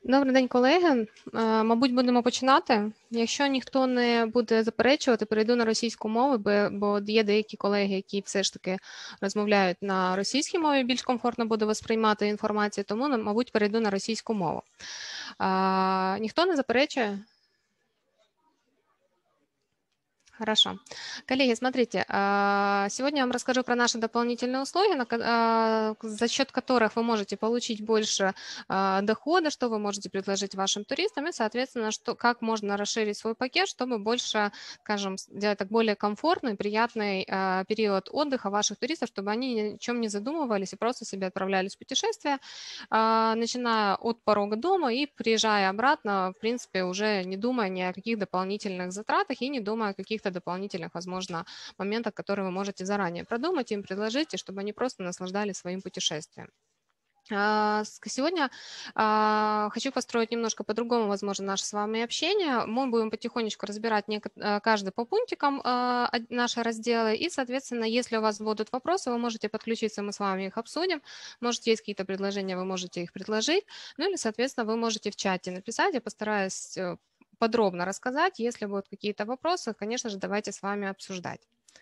Добрий день, колеги. Мабуть, будемо починати. Якщо ніхто не буде заперечувати, перейду на російську мову, бо є деякі колеги, які все ж таки розмовляють на російській мові, більш комфортно буде восприймати інформацію, тому, мабуть, перейду на російську мову. Ніхто не заперечує? Хорошо. Коллеги, смотрите, сегодня я вам расскажу про наши дополнительные услуги, за счет которых вы можете получить больше дохода, что вы можете предложить вашим туристам, и, соответственно, как можно расширить свой пакет, чтобы больше, скажем, сделать так более комфортный, приятный период отдыха ваших туристов, чтобы они ни о чем не задумывались и просто себе отправлялись в путешествие, начиная от порога дома и приезжая обратно, в принципе, уже не думая ни о каких дополнительных затратах и не думая о каких-то дополнительных, возможно, моментах, которые вы можете заранее продумать, им предложить, и чтобы они просто наслаждались своим путешествием. Сегодня хочу построить немножко по-другому, возможно, наше с вами общение. Мы будем потихонечку разбирать каждый по пунктикам наши разделы. И, соответственно, если у вас будут вопросы, вы можете подключиться, мы с вами их обсудим. Может, есть какие-то предложения, вы можете их предложить. Ну или, соответственно, вы можете в чате написать. Я постараюсь подробно рассказать. Если будут какие-то вопросы, конечно же, давайте с вами обсуждать.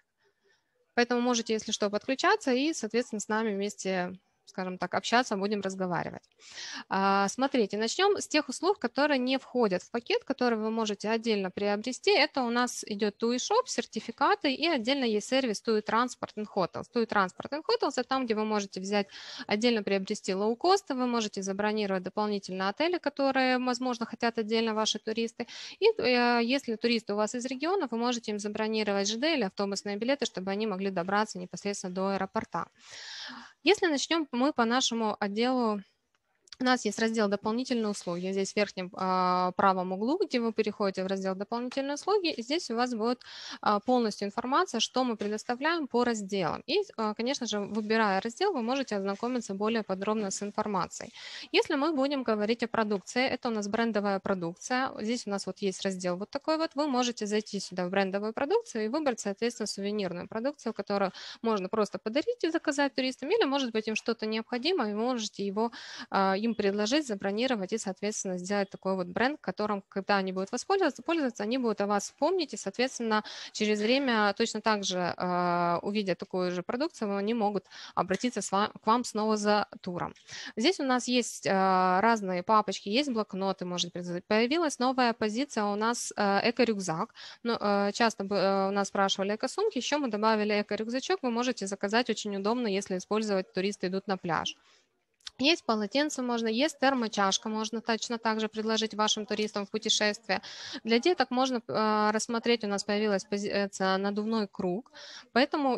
Поэтому можете, если что, подключаться и, соответственно, с нами вместе, скажем так, общаться, будем разговаривать. Смотрите, начнем с тех услуг, которые не входят в пакет, которые вы можете отдельно приобрести. Это у нас идет TUI Shop, сертификаты, и отдельно есть сервис TUI Transport and Hotels. TUI Transport and Hotels – это там, где вы можете взять, отдельно приобрести лоукосты, вы можете забронировать дополнительно отели, которые, возможно, хотят отдельно ваши туристы. И если туристы у вас из региона, вы можете им забронировать ЖД или автобусные билеты, чтобы они могли добраться непосредственно до аэропорта. Если начнем мы по нашему отделу, у нас есть раздел «Дополнительные услуги». Здесь в верхнем правом углу, где вы переходите в раздел «Дополнительные услуги», и здесь у вас будет полностью информация, что мы предоставляем по разделам. И, конечно же, выбирая раздел, вы можете ознакомиться более подробно с информацией. Если мы будем говорить о продукции, это у нас брендовая продукция. Здесь у нас вот есть раздел вот такой вот. Вы можете зайти сюда в брендовую продукцию и выбрать, соответственно, сувенирную продукцию, которую можно просто подарить и заказать туристам, или, может быть, им что-то необходимо, и вы можете его им предложить, забронировать и, соответственно, сделать такой вот бренд, которым, когда они будут пользоваться, они будут о вас помнить, и, соответственно, через время точно так же, увидя такую же продукцию, они могут обратиться к вам снова за туром. Здесь у нас есть разные папочки, есть блокноты, может быть. Появилась новая позиция у нас эко-рюкзак. Часто у нас спрашивали эко-сумки, еще мы добавили эко-рюкзачок, вы можете заказать, очень удобно, если использовать, туристы идут на пляж. Есть полотенце можно, есть термочашка, можно точно так же предложить вашим туристам в путешествие. Для деток можно рассмотреть, у нас появилась позиция надувной круг, поэтому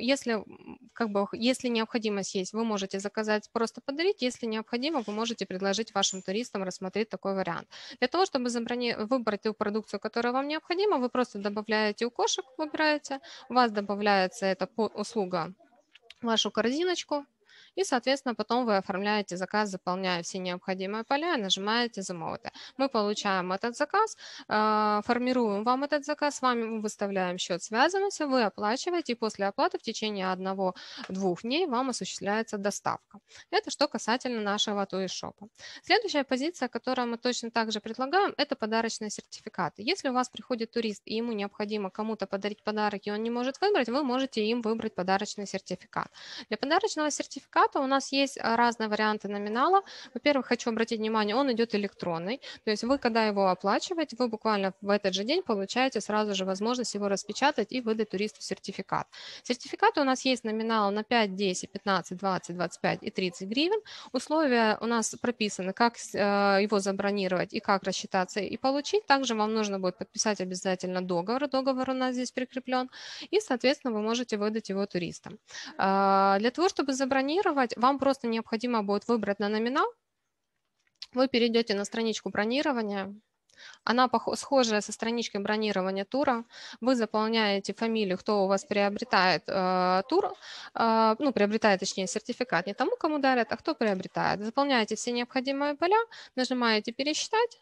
если необходимость есть, вы можете заказать, просто подарить, если необходимо, вы можете предложить вашим туристам рассмотреть такой вариант. Для того, чтобы выбрать ту продукцию, которая вам необходима, вы просто добавляете у кошек, выбираете, у вас добавляется эта услуга в вашу корзиночку, и, соответственно, потом вы оформляете заказ, заполняя все необходимые поля и нажимаете «Замовити». Мы получаем этот заказ, формируем вам этот заказ, с вами мы выставляем счет связанности, вы оплачиваете, и после оплаты в течение 1-2 дней вам осуществляется доставка. Это что касательно нашего TUI Shop. Следующая позиция, которую мы точно так же предлагаем, это подарочные сертификаты. Если у вас приходит турист, и ему необходимо кому-то подарить подарок, и он не может выбрать, вы можете им выбрать подарочный сертификат. Для подарочного сертификата у нас есть разные варианты номинала. Во-первых, хочу обратить внимание, он идет электронный. То есть вы, когда его оплачиваете, вы буквально в этот же день получаете сразу же возможность его распечатать и выдать туристу сертификат. Сертификаты у нас есть номинал на 5, 10, 15, 20, 25 и 30 гривен. Условия у нас прописаны, как его забронировать и как рассчитаться и получить. Также вам нужно будет подписать обязательно договор. Договор у нас здесь прикреплен. И, соответственно, вы можете выдать его туристам. Для того, чтобы забронировать, вам просто необходимо будет выбрать на номинал. Вы перейдете на страничку бронирования. Она схожая со страничкой бронирования тура. Вы заполняете фамилию, кто у вас приобретает тур, приобретает, точнее, сертификат не тому, кому дарят, а кто приобретает. Заполняете все необходимые поля, нажимаете «Пересчитать»,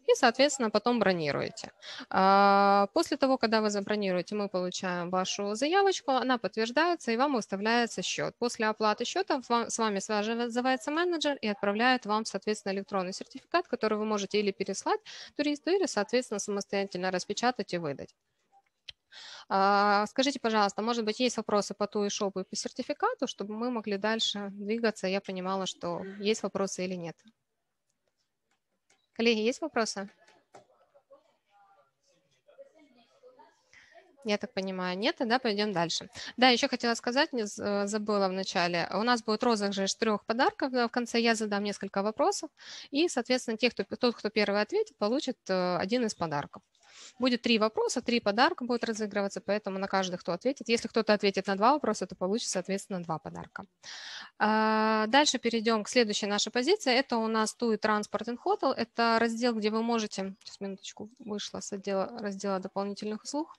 и, соответственно, потом бронируете. После того, когда вы забронируете, мы получаем вашу заявочку, она подтверждается, и вам выставляется счет. После оплаты счета с вами связывается менеджер и отправляет вам, соответственно, электронный сертификат, который вы можете или переслать туристу, или, соответственно, самостоятельно распечатать и выдать. Скажите, пожалуйста, может быть, есть вопросы по TUI Shop и по сертификату, чтобы мы могли дальше двигаться, я понимала, что есть вопросы или нет. Коллеги, есть вопросы? Я так понимаю, нет, тогда пойдем дальше. Да, еще хотела сказать, не забыла в начале, у нас будет розыгрыш 3 подарков, в конце я задам несколько вопросов, и, соответственно, тот, кто первый ответит, получит один из подарков. Будет 3 вопроса, 3 подарка будут разыгрываться, поэтому на каждый, кто ответит. Если кто-то ответит на 2 вопроса, то получит, соответственно, 2 подарка. Дальше перейдем к следующей нашей позиции. Это у нас TUI Transport and Hotel. Это раздел, где вы можете... Сейчас, минуточку, вышла с раздела дополнительных услуг.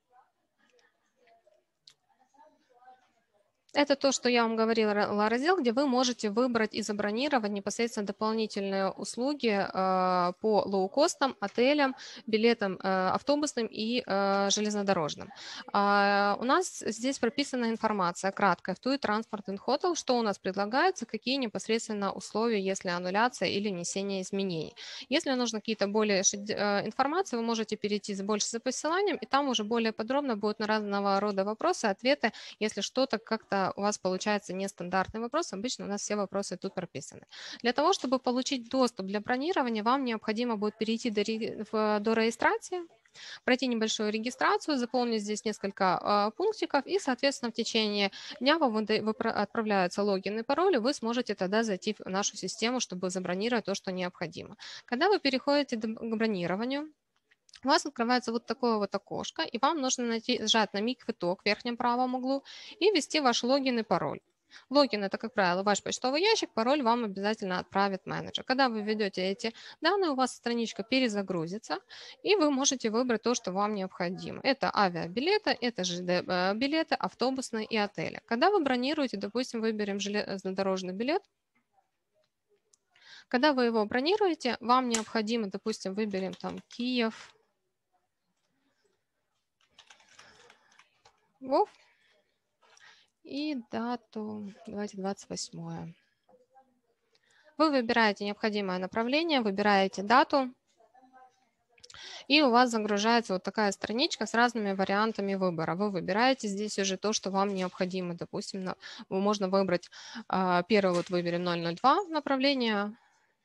Это то, что я вам говорила, раздел, где вы можете выбрать и забронировать непосредственно дополнительные услуги по лоукостам, отелям, билетам автобусным и железнодорожным. У нас здесь прописана информация краткая в TUI Transport and Hotel, что у нас предлагается, какие непосредственно условия, если аннуляция или внесение изменений. Если нужно какие-то более информации, вы можете перейти больше за посыланием, и там уже более подробно будут на разного рода вопросы, ответы, если что-то как-то у вас получается нестандартный вопрос, обычно у нас все вопросы тут прописаны. Для того, чтобы получить доступ для бронирования, вам необходимо будет перейти до регистрации, пройти небольшую регистрацию, заполнить здесь несколько пунктиков, и, соответственно, в течение дня вам отправляются логин и пароль, и вы сможете тогда зайти в нашу систему, чтобы забронировать то, что необходимо. Когда вы переходите к бронированию, у вас открывается вот такое вот окошко, и вам нужно нажать на ми-квиток в верхнем правом углу и ввести ваш логин и пароль. Логин – это, как правило, ваш почтовый ящик, пароль вам обязательно отправит менеджер. Когда вы введете эти данные, у вас страничка перезагрузится, и вы можете выбрать то, что вам необходимо. Это авиабилеты, это ЖД-билеты, автобусные и отели. Когда вы бронируете, допустим, выберем железнодорожный билет, когда вы его бронируете, вам необходимо, допустим, выберем там Киев, Вов, и дату, давайте 28. Вы выбираете необходимое направление, выбираете дату, и у вас загружается вот такая страничка с разными вариантами выбора. Вы выбираете здесь уже то, что вам необходимо. Допустим, можно выбрать, первый вот выберем 002 направление.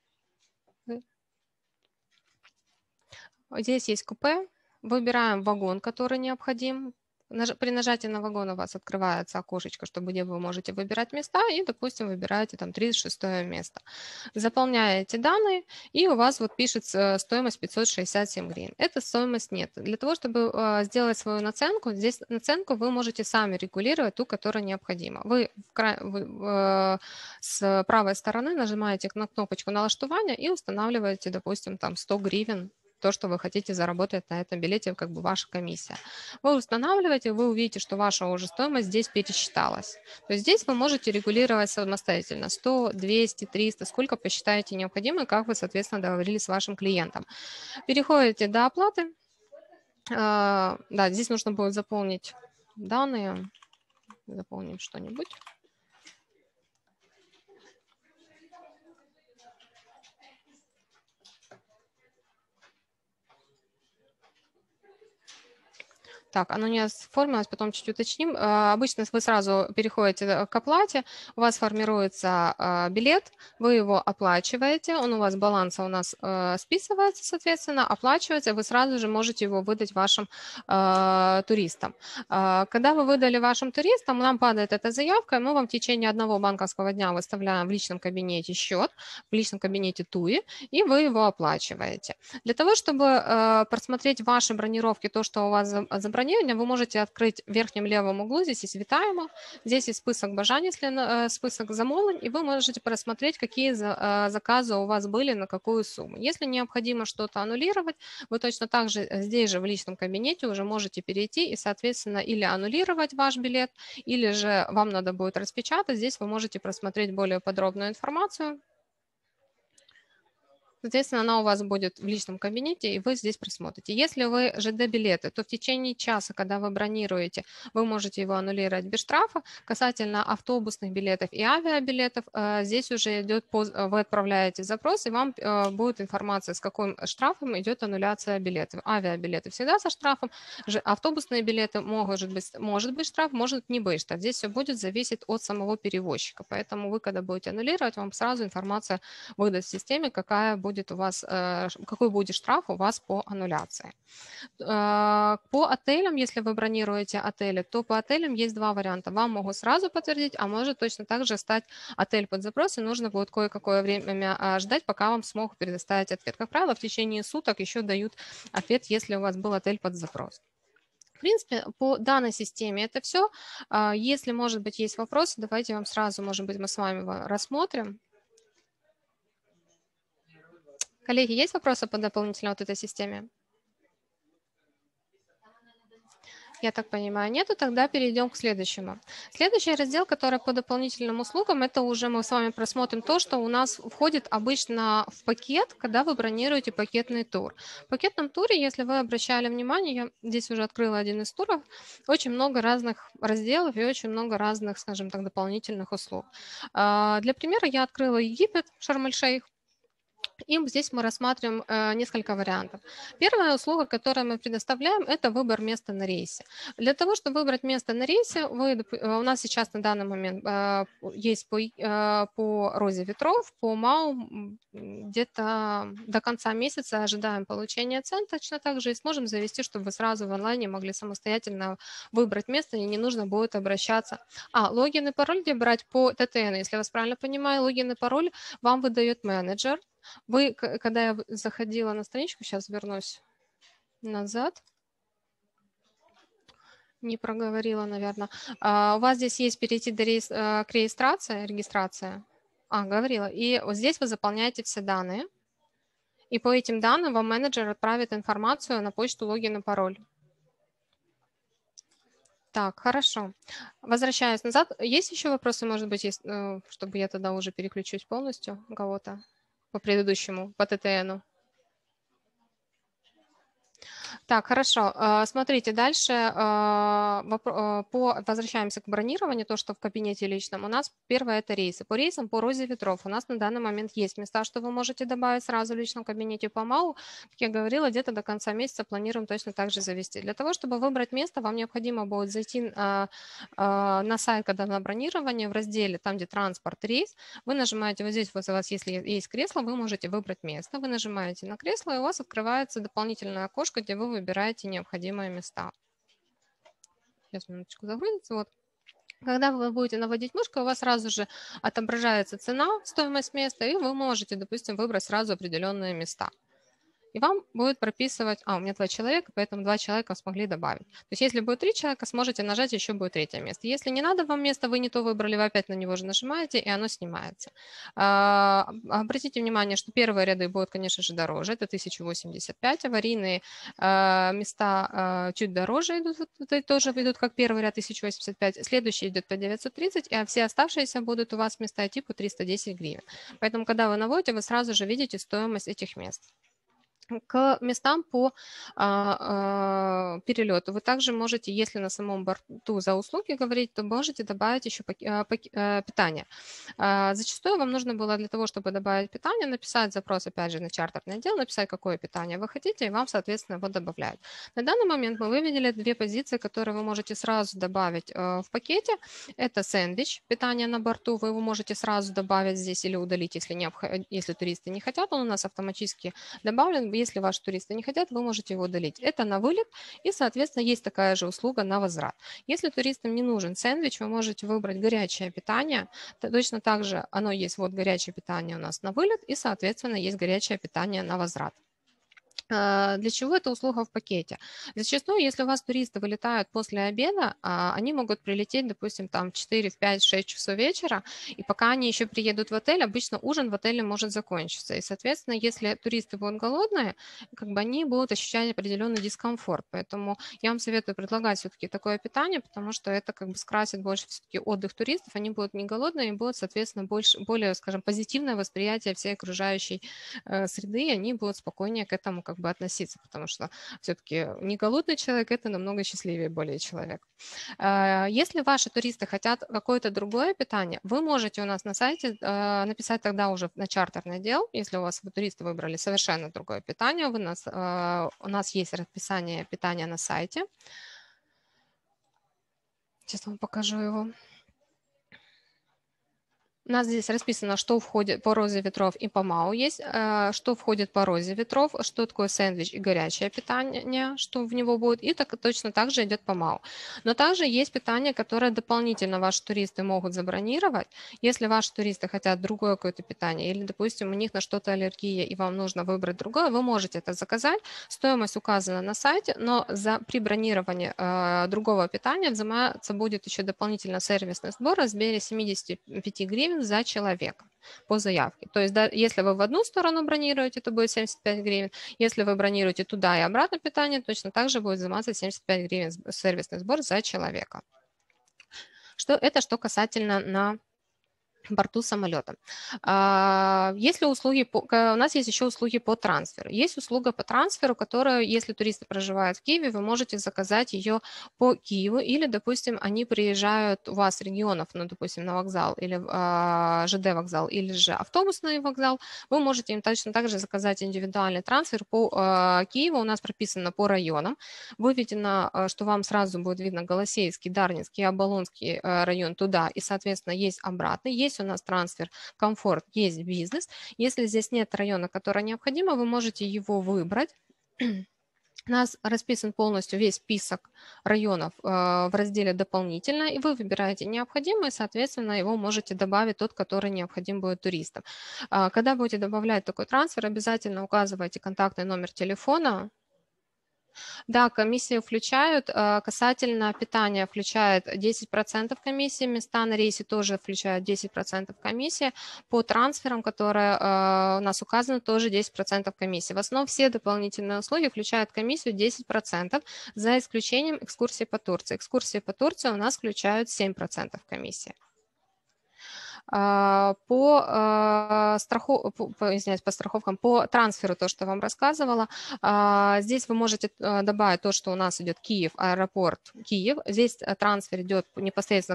Здесь есть купе, выбираем вагон, который необходим. При нажатии на вагон у вас открывается окошечко, где вы можете выбирать места, и, допустим, выбираете там 36 место. Заполняете данные, и у вас вот пишется стоимость 567 гривен. Эта стоимость нет. Для того, чтобы сделать свою наценку, здесь наценку вы можете сами регулировать ту, которая необходима. Вы с правой стороны нажимаете на кнопочку налаштования и устанавливаете, допустим, там 100 гривен, то, что вы хотите заработать на этом билете, как бы ваша комиссия. Вы устанавливаете, вы увидите, что ваша уже стоимость здесь пересчиталась. То есть здесь вы можете регулировать самостоятельно 100, 200, 300, сколько посчитаете необходимо, как вы, соответственно, договорились с вашим клиентом. Переходите до оплаты. Да, здесь нужно будет заполнить данные. Заполним что-нибудь. Так, оно не оформилось, потом чуть уточним. Обычно вы сразу переходите к оплате, у вас формируется билет, вы его оплачиваете, он у вас баланса у нас списывается, соответственно, оплачивается, вы сразу же можете его выдать вашим туристам. Когда вы выдали вашим туристам, нам падает эта заявка, и мы вам в течение одного банковского дня выставляем в личном кабинете счет, в личном кабинете TUI, и вы его оплачиваете. Для того, чтобы просмотреть ваши бронировки, то, что у вас забронировано, вы можете открыть в верхнем левом углу, здесь есть «Вітаємо», здесь есть список бажань, список замолвень, и вы можете просмотреть, какие заказы у вас были, на какую сумму. Если необходимо что-то аннулировать, вы точно так же здесь же в личном кабинете уже можете перейти и, соответственно, или аннулировать ваш билет, или же вам надо будет распечатать. Здесь вы можете просмотреть более подробную информацию. Соответственно, она у вас будет в личном кабинете, и вы здесь просмотрите. Если вы ЖД-билеты, то в течение часа, когда вы бронируете, вы можете его аннулировать без штрафа. Касательно автобусных билетов и авиабилетов, здесь уже идет, вы отправляете запрос, и вам будет информация, с каким штрафом идет аннуляция билетов. Авиабилеты всегда со штрафом, автобусные билеты может быть штраф, может не быть штраф. Здесь все будет зависеть от самого перевозчика. Поэтому вы, когда будете аннулировать, вам сразу информация выдаст в системе, какой будет штраф у вас по аннуляции. По отелям, если вы бронируете отели, то по отелям есть два варианта. Вам могут сразу подтвердить, а может точно так же стать отель под запрос, и нужно будет кое-какое время ждать, пока вам смогут предоставить ответ. Как правило, в течение суток еще дают ответ, если у вас был отель под запрос. В принципе, по данной системе это все. Если, может быть, есть вопросы, давайте вам сразу, может быть, мы с вами его рассмотрим. Коллеги, есть вопросы по дополнительной вот этой системе? Я так понимаю, нету, тогда перейдем к следующему. Следующий раздел, который по дополнительным услугам, это уже мы с вами просмотрим то, что у нас входит обычно в пакет, когда вы бронируете пакетный тур. В пакетном туре, если вы обращали внимание, я здесь уже открыла один из туров, очень много разных разделов и очень много разных, скажем так, дополнительных услуг. Для примера я открыла Египет, Шарм-эль-Шейх. И здесь мы рассматриваем несколько вариантов. Первая услуга, которую мы предоставляем, это выбор места на рейсе. Для того, чтобы выбрать место на рейсе, у нас сейчас на данный момент есть по Розе ветров, по МАУ где-то до конца месяца ожидаем получения цен, точно так же и сможем завести, чтобы вы сразу в онлайне могли самостоятельно выбрать место, и не нужно будет обращаться. Логин и пароль где брать по ТТН, если я вас правильно понимаю, логин и пароль вам выдает менеджер. Вы, когда я заходила на страничку, сейчас вернусь назад, не проговорила, наверное. У вас здесь есть перейти к регистрация. Говорила. И вот здесь вы заполняете все данные. И по этим данным вам менеджер отправит информацию на почту логин и пароль. Так, хорошо. Возвращаясь назад. Есть еще вопросы, может быть, чтобы я тогда уже переключусь полностью у кого-то по предыдущему, по ТТНу? Так, хорошо. Смотрите, дальше возвращаемся к бронированию, то, что в кабинете личном. У нас первое – это рейсы. По рейсам, по Розе ветров у нас на данный момент есть места, что вы можете добавить сразу в личном кабинете. По МАУ, как я говорила, где-то до конца месяца планируем точно так же завести. Для того, чтобы выбрать место, вам необходимо будет зайти на сайт, когда на бронирование, в разделе, там, где транспорт, рейс, вы нажимаете вот здесь, вот у вас, если есть кресло, вы можете выбрать место. Вы нажимаете на кресло, и у вас открывается дополнительное окошко, где вы выбираете необходимые места. Сейчас минуточку загрузится. Вот. Когда вы будете наводить мышкой, у вас сразу же отображается цена, стоимость места, и вы можете, допустим, выбрать сразу определенные места. И вам будет прописывать, у меня 2 человека, поэтому 2 человека смогли добавить. То есть если будет 3 человека, сможете нажать, еще будет 3 место. Если не надо вам место, вы не то выбрали, вы опять на него же нажимаете, и оно снимается. Обратите внимание, что первые ряды будут, конечно же, дороже, это 1085, аварийные места чуть дороже идут, тоже идут как первый ряд 1085, следующий идет по 930, а все оставшиеся будут у вас места идти по 310 гривен. Поэтому, когда вы наводите, вы сразу же видите стоимость этих мест. К местам по перелету вы также можете, если на самом борту за услуги говорить, то можете добавить еще питание. Зачастую вам нужно было для того, чтобы добавить питание, написать запрос, опять же, на чартерный отдел, написать, какое питание вы хотите, и вам, соответственно, его добавляют. На данный момент мы вывели 2 позиции, которые вы можете сразу добавить в пакете. Это сэндвич, питание на борту, вы его можете сразу добавить здесь или удалить, если туристы не хотят, он у нас автоматически добавлен. Если ваши туристы не хотят, вы можете его удалить. Это на вылет, и, соответственно, есть такая же услуга на возврат. Если туристам не нужен сэндвич, вы можете выбрать горячее питание. Точно так же оно есть, вот горячее питание у нас на вылет, и, соответственно, есть горячее питание на возврат. Для чего эта услуга в пакете? Зачастую, если у вас туристы вылетают после обеда, они могут прилететь, допустим, там в 4, в 5, 6 часов вечера, и пока они еще приедут в отель, обычно ужин в отеле может закончиться. И, соответственно, если туристы будут голодные, как бы они будут ощущать определенный дискомфорт. Поэтому я вам советую предлагать все-таки такое питание, потому что это как бы скрасит больше все-таки отдых туристов, они будут не голодные и будут, соответственно, более, скажем, позитивное восприятие всей окружающей среды, и они будут спокойнее к этому как бы относиться, потому что все-таки не голодный человек– это намного счастливее более человек. Если ваши туристы хотят какое-то другое питание, вы можете у нас на сайте написать тогда уже на чартерный отдел, если у вас туристы выбрали совершенно другое питание, у нас есть расписание питания на сайте. Сейчас вам покажу его. У нас здесь расписано, что входит по розе ветров и по МАУ есть, что входит по розе ветров, что такое сэндвич и горячее питание, что в него будет, и точно так же идет по МАУ. Но также есть питание, которое дополнительно ваши туристы могут забронировать. Если ваши туристы хотят другое какое-то питание, или, допустим, у них на что-то аллергия, и вам нужно выбрать другое, вы можете это заказать. Стоимость указана на сайте, но при бронировании другого питания взиматься будет еще дополнительно сервисный сбор в размере 75 гривен за человека по заявке. То есть если вы в одну сторону бронируете, то будет 75 гривен. Если вы бронируете туда и обратно питание, точно так же будет взиматься 75 гривен сервисный сбор за человека. Что касательно на борту самолета. Если у нас есть еще услуги по трансферу. Есть услуга по трансферу, которую, если туристы проживают в Киеве, вы можете заказать ее по Киеву, или, допустим, они приезжают у вас с регионов, допустим, на вокзал, или ЖД вокзал, или же автобусный вокзал, вы можете им точно так же заказать индивидуальный трансфер по Киеву. У нас прописано по районам. Выведено, что вам сразу будет видно Голосеевский, Дарницкий, Оболонский район туда, и, соответственно, есть обратный. Есть у нас трансфер комфорт, есть бизнес. Если здесь нет района, который необходимо, вы можете его выбрать. У нас расписан полностью весь список районов в разделе «Дополнительно», и вы выбираете необходимый, соответственно, его можете добавить тот, который необходим будет туристам. Когда будете добавлять такой трансфер, обязательно указывайте контактный номер телефона. Да, комиссии включают. Касательно питания включает 10% комиссии, места на рейсе тоже включают 10% комиссии. По трансферам, которые у нас указаны, тоже 10% комиссии. В основном все дополнительные услуги включают комиссию 10%, за исключением экскурсии по Турции. Экскурсии по Турции у нас включают 7% комиссии. По страховкам, по трансферу, то, что я вам рассказывала, здесь вы можете добавить то, что у нас идет Киев, аэропорт Киев. Здесь трансфер идет непосредственно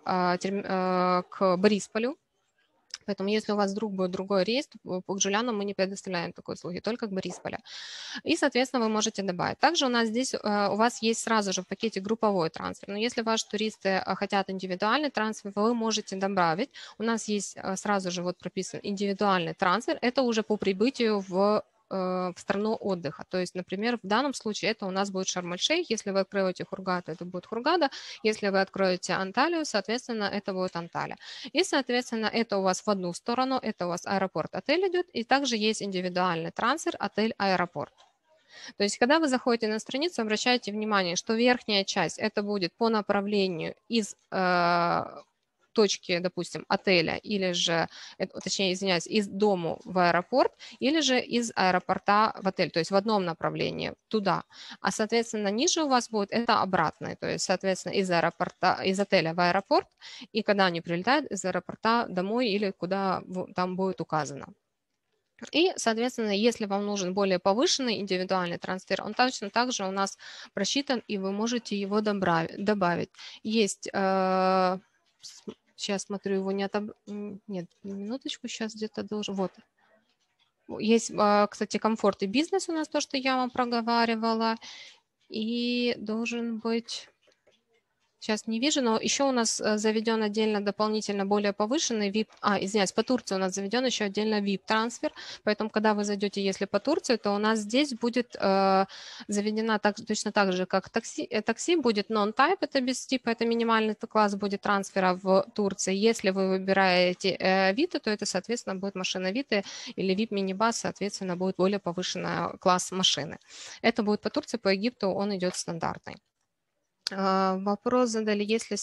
к Борисполю. Поэтому если у вас вдруг будет другой рейс, то по Джулиану мы не предоставляем такой услуги, только к Борисполю. И, соответственно, вы можете добавить. Также у нас здесь, у вас есть сразу же в пакете групповой трансфер. Но если ваши туристы хотят индивидуальный трансфер, вы можете добавить. У нас есть сразу же вот прописан индивидуальный трансфер. Это уже по прибытию в страну отдыха. То есть, например, в данном случае это у нас будет Шарм-эль-Шейх. Если вы откроете Хургаду, это будет Хургада. Если вы откроете Анталию, соответственно, это будет Анталия. И, соответственно, это у вас в одну сторону, это у вас аэропорт-отель идет, и также есть индивидуальный трансфер отель-аэропорт. То есть, когда вы заходите на страницу, обращайте внимание, что верхняя часть это будет по направлению из точки, допустим, отеля, или же, точнее, извиняюсь, из дома в аэропорт, или же из аэропорта в отель, то есть в одном направлении туда. А, соответственно, ниже у вас будет это обратное, то есть, соответственно, из отеля в аэропорт, и когда они прилетают, из аэропорта домой или куда там будет указано. И, соответственно, если вам нужен более повышенный индивидуальный трансфер, он точно так же у нас просчитан, и вы можете его добавить. Есть, сейчас смотрю, его не нет, минуточку, сейчас где-то должен, вот. Есть, кстати, комфорт и бизнес у нас, то, что я вам проговаривала, и должен быть... Сейчас не вижу, но еще у нас заведен отдельно дополнительно более повышенный VIP, извиняюсь, по Турции у нас заведен еще отдельно VIP-трансфер, поэтому когда вы зайдете, если по Турции, то у нас здесь будет заведена точно так же, как такси будет non-type, это без типа, это минимальный класс будет трансфера в Турции. Если вы выбираете Vita, то это, соответственно, будет машина Vita или VIP-минибас, соответственно, будет более повышенный класс машины. Это будет по Турции, по Египту он идет стандартный. Вопрос задали, если...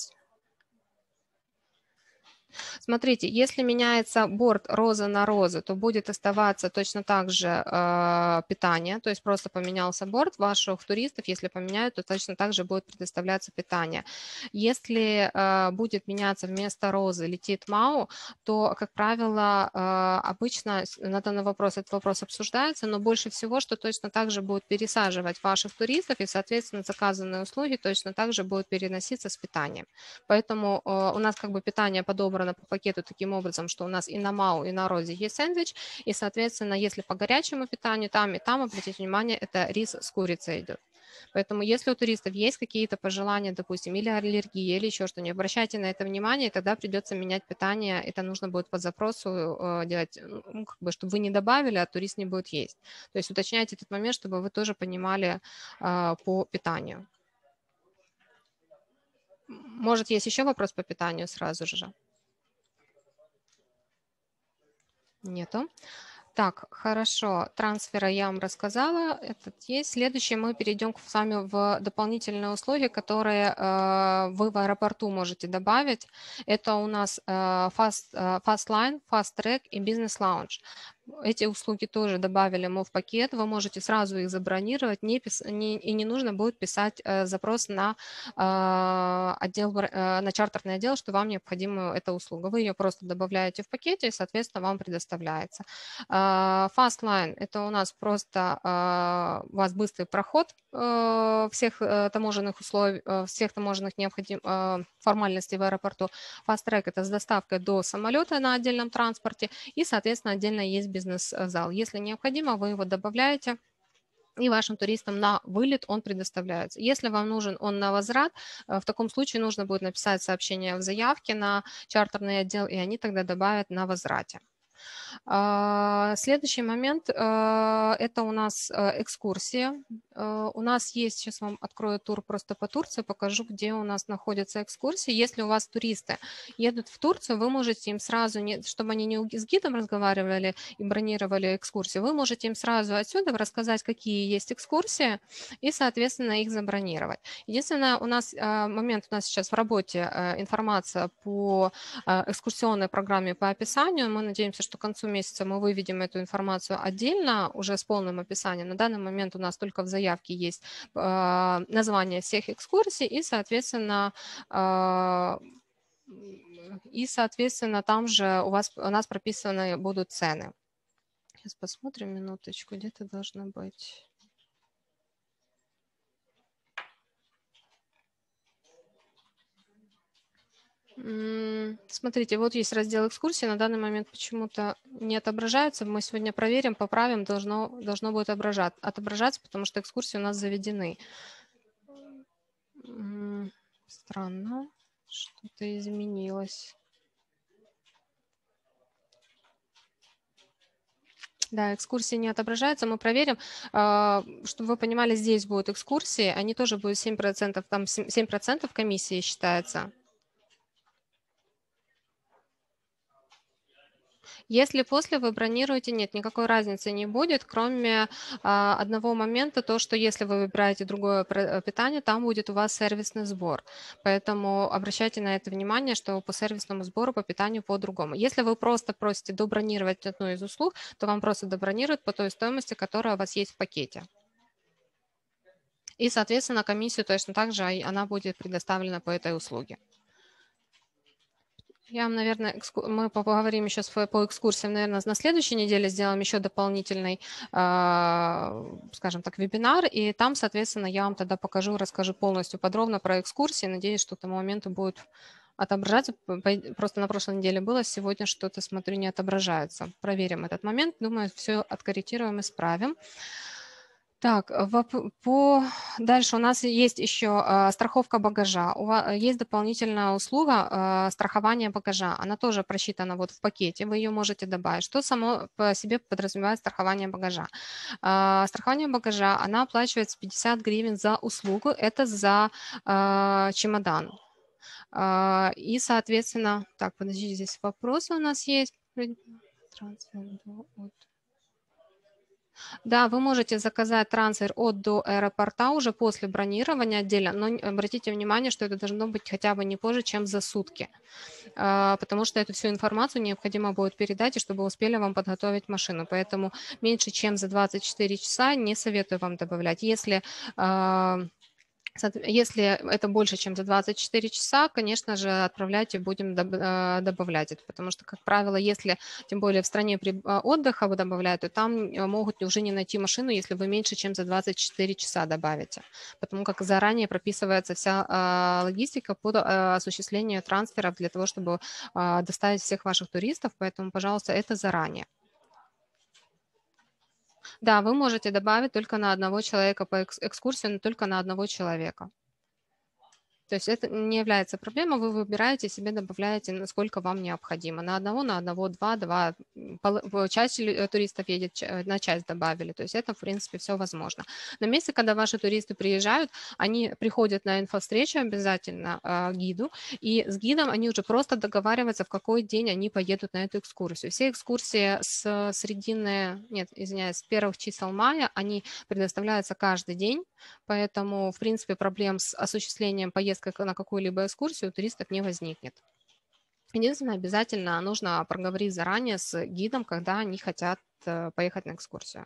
Смотрите, если меняется борт роза на розу, то будет оставаться точно так же питание, то есть просто поменялся борт ваших туристов, если поменяют, то точно так же будет предоставляться питание. Если будет меняться вместо розы летит МАУ, то, как правило, обычно на данный вопрос этот вопрос обсуждается, но больше всего, что точно так же будет пересаживать ваших туристов и, соответственно, заказанные услуги точно так же будут переноситься с питанием. Поэтому у нас как бы питание подобрано по пакету таким образом, что у нас и на МАУ, и на розе есть сэндвич, и, соответственно, если по горячему питанию, там и там, обратите внимание, это рис с курицей идет. Поэтому если у туристов есть какие-то пожелания, допустим, или аллергии, или еще что-нибудь, обращайте на это внимание, и тогда придется менять питание. Это нужно будет по запросу делать, как бы, чтобы вы не добавили, а турист не будет есть. То есть уточняйте этот момент, чтобы вы тоже понимали по питанию. Может, есть еще вопрос по питанию сразу же? Нету. Так, хорошо. Трансфера я вам рассказала. Этот есть. Следующее мы перейдем с вами в дополнительные услуги, которые вы в аэропорту можете добавить. Это у нас Fast Line, Fast Track и Business Lounge. Эти услуги тоже добавили мы в пакет. Вы можете сразу их забронировать, и не нужно будет писать запрос на на чартерный отдел, что вам необходима эта услуга. Вы ее просто добавляете в пакете, и, соответственно, вам предоставляется. Fastline – это у нас просто у вас быстрый проход всех таможенных условий, всех таможенных формальностей в аэропорту. Fast Track – это с доставкой до самолета на отдельном транспорте, и, соответственно, отдельно есть бизнес-зал. Если необходимо, вы его добавляете, и вашим туристам на вылет он предоставляется. Если вам нужен он на возврат, в таком случае нужно будет написать сообщение в заявке на чартерный отдел, и они тогда добавят на возврате. Следующий момент – это у нас экскурсия. У нас есть, сейчас вам открою тур просто по Турции, покажу, где у нас находятся экскурсии. Если у вас туристы едут в Турцию, вы можете им сразу, чтобы они не с гидом разговаривали и бронировали экскурсии, вы можете им сразу отсюда рассказать, какие есть экскурсии, и, соответственно, их забронировать. Единственное, у нас момент у нас сейчас в работе информация по экскурсионной программе по описанию. Мы надеемся, что к концу месяца мы выведем эту информацию отдельно, уже с полным описанием. На данный момент у нас только в заявке есть название всех экскурсий и, соответственно, там же у нас прописаны будут цены. Сейчас посмотрим, минуточку, где-то должно быть... Смотрите, вот есть раздел экскурсии, на данный момент почему-то не отображается. Мы сегодня проверим, поправим, должно будет отображаться, потому что экскурсии у нас заведены. Странно, что-то изменилось. Да, экскурсии не отображаются, мы проверим. Чтобы вы понимали, здесь будут экскурсии, они тоже будут 7%, там 7% комиссии считается. Если после вы бронируете, нет, никакой разницы не будет, кроме одного момента, то, что если вы выбираете другое питание, там будет у вас сервисный сбор. Поэтому обращайте на это внимание, что по сервисному сбору, по питанию по-другому. Если вы просто просите добронировать одну из услуг, то вам просто добронируют по той стоимости, которая у вас есть в пакете. И, соответственно, комиссию точно так же она будет предоставлена по этой услуге. Я вам, наверное, мы поговорим еще по экскурсиям, наверное, на следующей неделе сделаем еще дополнительный, скажем так, вебинар, и там, соответственно, я вам тогда покажу, расскажу полностью подробно про экскурсии. Надеюсь, что к тому моменту будет отображаться. Просто на прошлой неделе было, сегодня что-то, смотрю, не отображается. Проверим этот момент. Думаю, все откорректируем, исправим. Так, дальше у нас есть еще страховка багажа. Есть дополнительная услуга страхования багажа. Она тоже просчитана вот в пакете, вы ее можете добавить. Что само по себе подразумевает страхование багажа? Страхование багажа, она оплачивается 50 гривен за услугу, это за чемодан. И, соответственно, так, подождите, здесь вопросы у нас есть. Трансфер от Да, вы можете заказать трансфер от до аэропорта уже после бронирования отдельно, но обратите внимание, что это должно быть хотя бы не позже, чем за сутки, потому что эту всю информацию необходимо будет передать, и чтобы успели вам подготовить машину. Поэтому меньше, чем за 24 часа не советую вам добавлять. А, если это больше, чем за 24 часа, конечно же, отправляйте, будем добавлять это, потому что, как правило, если, тем более в стране отдыха вы добавляете, то там могут уже не найти машину, если вы меньше, чем за 24 часа добавите, потому как заранее прописывается вся логистика по осуществлению трансферов для того, чтобы доставить всех ваших туристов, поэтому, пожалуйста, это заранее. Да, вы можете добавить только на одного человека по экскурсии, но только на одного человека. То есть это не является проблемой, вы выбираете, себе добавляете, насколько вам необходимо. На одного, два. Часть туристов едет, на часть добавили. То есть это, в принципе, все возможно. На месте, когда ваши туристы приезжают, они приходят на инфовстречу обязательно гиду, и с гидом они уже просто договариваются, в какой день они поедут на эту экскурсию. Все экскурсии с первых чисел мая, они предоставляются каждый день, поэтому, в принципе, проблем с осуществлением поездки на какую-либо экскурсию у туристов не возникнет. Единственное, обязательно нужно проговорить заранее с гидом, когда они хотят поехать на экскурсию.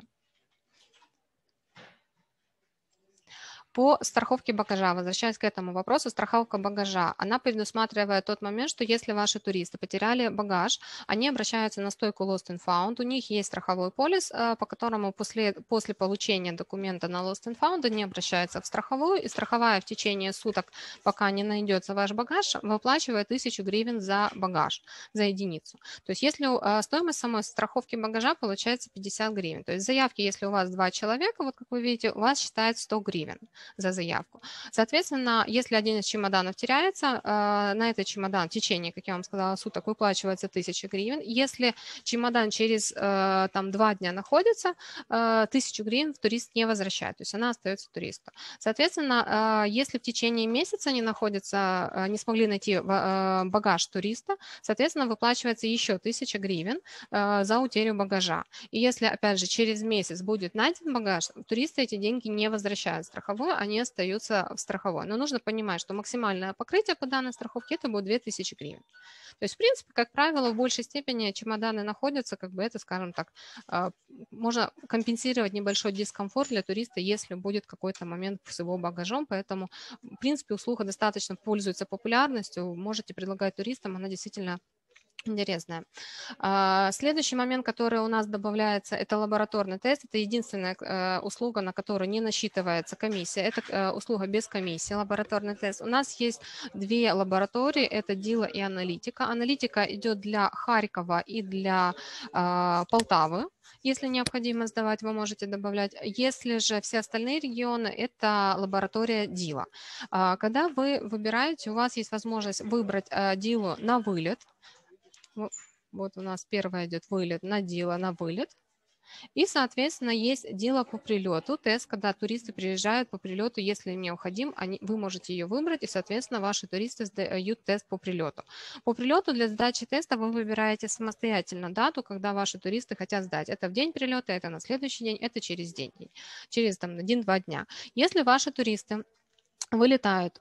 По страховке багажа, возвращаясь к этому вопросу, страховка багажа, она предусматривает тот момент, что если ваши туристы потеряли багаж, они обращаются на стойку Lost and Found, у них есть страховой полис, по которому после получения документа на Lost and Found они обращаются в страховую, и страховая в течение суток, пока не найдется ваш багаж, выплачивает 1000 гривен за багаж, за единицу. То есть если стоимость самой страховки багажа получается 50 гривен, то есть заявки, если у вас 2 человека, вот как вы видите, у вас считается 100 гривен за заявку. Соответственно, если один из чемоданов теряется, на этот чемодан в течение, как я вам сказала, суток выплачивается 1000 гривен. Если чемодан через 2 дня находится, 1000 гривен турист не возвращает, то есть она остается туристу. Соответственно, если в течение месяца они находятся, не смогли найти багаж туриста, соответственно, выплачивается еще 1000 гривен за утерю багажа. И если, опять же, через месяц будет найден багаж, туристы эти деньги не возвращают в страховую, они остаются в страховой. Но нужно понимать, что максимальное покрытие по данной страховке это будет 2000 гривен. То есть, в принципе, как правило, в большей степени чемоданы находятся, как бы это, скажем так, можно компенсировать небольшой дискомфорт для туриста, если будет какой-то момент с его багажом. Поэтому, в принципе, услуга достаточно пользуется популярностью. Можете предлагать туристам, она действительно интересная. Следующий момент, который у нас добавляется, это лабораторный тест. Это единственная услуга, на которую не насчитывается комиссия. Это услуга без комиссии, лабораторный тест. У нас есть 2 лаборатории, это Дила и Аналитика. Аналитика идет для Харькова и для Полтавы. Если необходимо сдавать, вы можете добавлять. Если же все остальные регионы, это лаборатория Дила. Когда вы выбираете, у вас есть возможность выбрать Дилу на вылет. Вот у нас первое идет вылет на Дила на вылет. И, соответственно, есть Дила по прилету, тест, когда туристы приезжают по прилету, если им необходим, вы можете ее выбрать, и, соответственно, ваши туристы сдают тест по прилету. По прилету для сдачи теста вы выбираете самостоятельно дату, когда ваши туристы хотят сдать. Это в день прилета, это на следующий день, это через день, через 1-2 дня. Если ваши туристы вылетают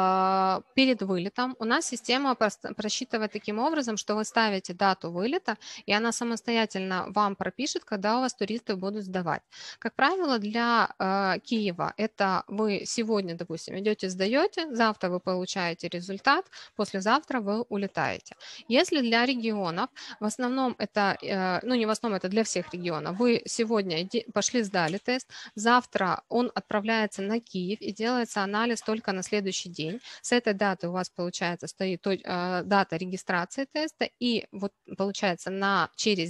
перед вылетом, у нас система просчитывает таким образом, что вы ставите дату вылета, и она самостоятельно вам пропишет, когда у вас туристы будут сдавать. Как правило, для Киева это вы сегодня, допустим, идете, сдаете, завтра вы получаете результат, послезавтра вы улетаете. Если для регионов, в основном это, не в основном, это для всех регионов, вы сегодня пошли, сдали тест, завтра он отправляется на Киев и делается анализ только на следующий день. С этой даты у вас, получается, стоит дата регистрации теста, и вот, получается, через день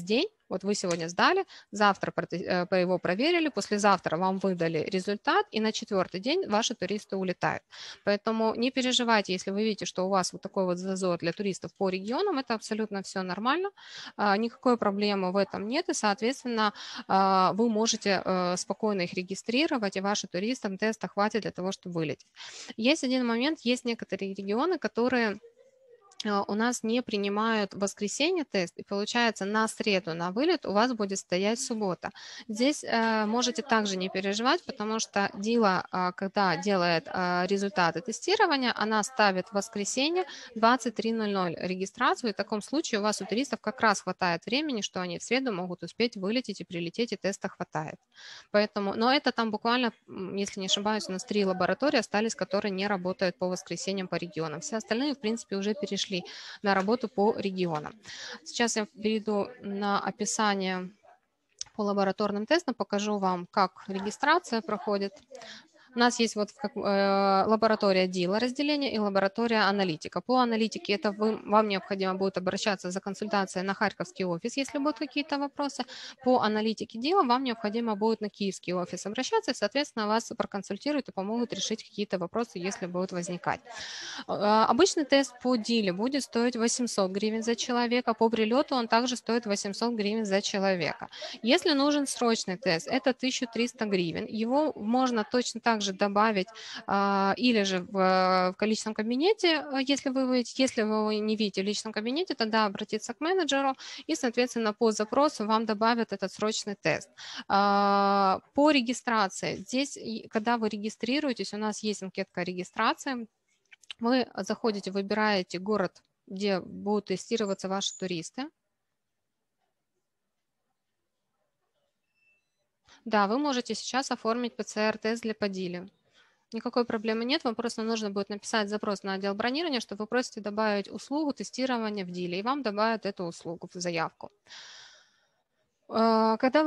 Вот вы сегодня сдали, завтра его проверили, послезавтра вам выдали результат, и на 4-й день ваши туристы улетают. Поэтому не переживайте, если вы видите, что у вас вот такой вот зазор для туристов по регионам, это абсолютно все нормально, никакой проблемы в этом нет, и, соответственно, вы можете спокойно их регистрировать, и вашим туристам теста хватит для того, чтобы вылететь. Есть один момент, есть некоторые регионы, которые у нас не принимают в воскресенье тест, и получается на среду на вылет у вас будет стоять суббота. Здесь можете также не переживать, потому что Дила, когда делает результаты тестирования, она ставит в воскресенье 23:00 регистрацию, и в таком случае у вас у туристов как раз хватает времени, что они в среду могут успеть вылететь и прилететь, и теста хватает. Поэтому, но это там буквально, если не ошибаюсь, у нас 3 лаборатории остались, которые не работают по воскресеньям по регионам. Все остальные, в принципе, уже перешли на работу по регионам. Сейчас я перейду на описание по лабораторным тестам, покажу вам, как регистрация проходит. У нас есть вот лаборатория Дила разделение и лаборатория аналитика. По аналитике это вам необходимо будет обращаться за консультацией на Харьковский офис, если будут какие-то вопросы. По аналитике Дила вам необходимо будет на Киевский офис обращаться, и, соответственно, вас проконсультируют и помогут решить какие-то вопросы, если будут возникать. Обычный тест по Диле будет стоить 800 гривен за человека, по прилету он также стоит 800 гривен за человека. Если нужен срочный тест, это 1300 гривен. Его можно точно так же добавить или же в количественном кабинете, если вы его не видите в личном кабинете, тогда обратиться к менеджеру и, соответственно, по запросу вам добавят этот срочный тест. По регистрации. Здесь, когда вы регистрируетесь, у нас есть анкетка регистрации. Вы заходите, выбираете город, где будут тестироваться ваши туристы. Да, вы можете сейчас оформить ПЦР-тест для Подили. Никакой проблемы нет, вам просто нужно будет написать запрос на отдел бронирования, что вы просите добавить услугу тестирования в Диле, и вам добавят эту услугу в заявку. Когда